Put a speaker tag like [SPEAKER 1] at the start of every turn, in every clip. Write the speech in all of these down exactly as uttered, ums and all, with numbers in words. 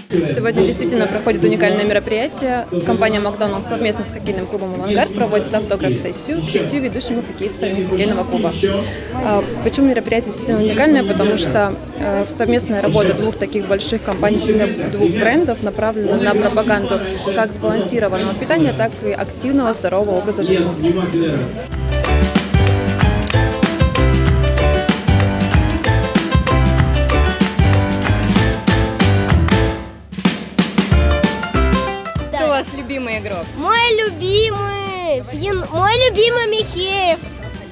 [SPEAKER 1] Сегодня действительно проходит уникальное мероприятие. Компания «Макдоналдс» совместно с хоккейным клубом «Авангард» проводит автограф-сессию с пятью ведущими хоккеистами хоккейного клуба. Почему мероприятие действительно уникальное? Потому что совместная работа двух таких больших компаний, двух брендов направлена на пропаганду как сбалансированного питания, так и активного здорового образа жизни.
[SPEAKER 2] Ваш любимый игрок?
[SPEAKER 3] Мой любимый, Пьян... мой любимый Михеев.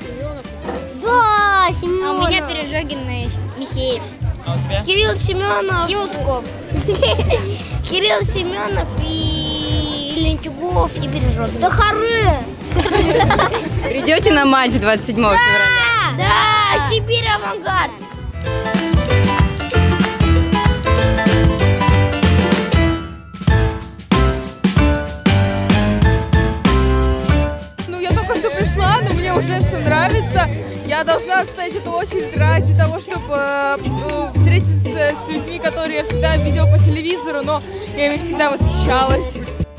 [SPEAKER 3] Да, Семенов.
[SPEAKER 4] А у меня Пережогин Михеев.
[SPEAKER 3] А у тебя? Кирилл Семенов.
[SPEAKER 4] Юсков.
[SPEAKER 3] Кирилл Семенов и Лентюгов и Пережогин. Да хоры!
[SPEAKER 2] Придете на матч двадцать седьмого февраля?
[SPEAKER 3] Да, Сибирь Авангард.
[SPEAKER 5] Пришла, но мне уже все нравится. Я должна отстоять эту очередь ради того, чтобы э, встретиться с людьми, которые я всегда видела по телевизору, но я ими всегда восхищалась.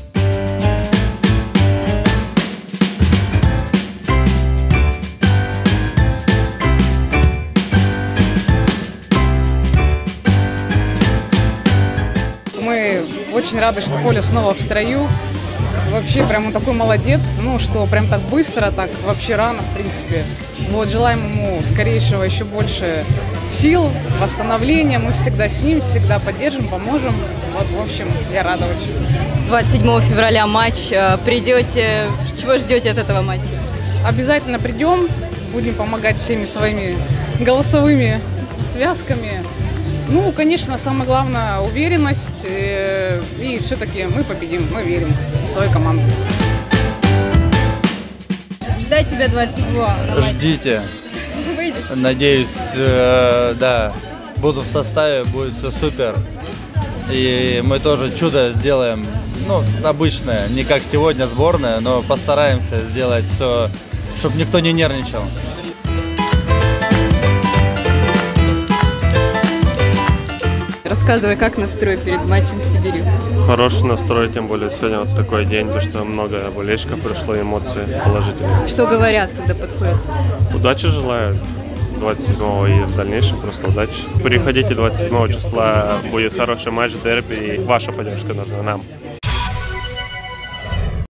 [SPEAKER 6] Мы очень рады, что Коля снова в строю. Вообще, прям он такой молодец, ну, что прям так быстро, так вообще рано, в принципе. Вот, желаем ему скорейшего еще больше сил, восстановления. Мы всегда с ним, всегда поддержим, поможем. Вот, в общем, я рада очень.
[SPEAKER 2] двадцать седьмого февраля матч. Придете, чего ждете от этого матча?
[SPEAKER 6] Обязательно придем, будем помогать всеми своими голосовыми связками. Ну, конечно, самое главное — уверенность, и, и все-таки мы победим, мы верим в свою команду.
[SPEAKER 2] Ждать тебя двадцать седьмого.
[SPEAKER 7] Ждите.
[SPEAKER 2] Выйдешь?
[SPEAKER 7] Надеюсь, э, да, буду в составе, будет все супер. И мы тоже чудо сделаем, ну, обычное, не как сегодня сборная, но постараемся сделать все, чтобы никто не нервничал.
[SPEAKER 2] Рассказывай, как настрой перед матчем с Сибирью?
[SPEAKER 8] Хороший настрой, тем более сегодня вот такой день, потому что много болельщиков пришло, эмоции положительные.
[SPEAKER 2] Что говорят, когда подходят?
[SPEAKER 8] Удачи желают двадцать седьмого и в дальнейшем просто удачи. Приходите двадцать седьмого числа, будет хороший матч, дерби, и ваша поддержка нужна нам.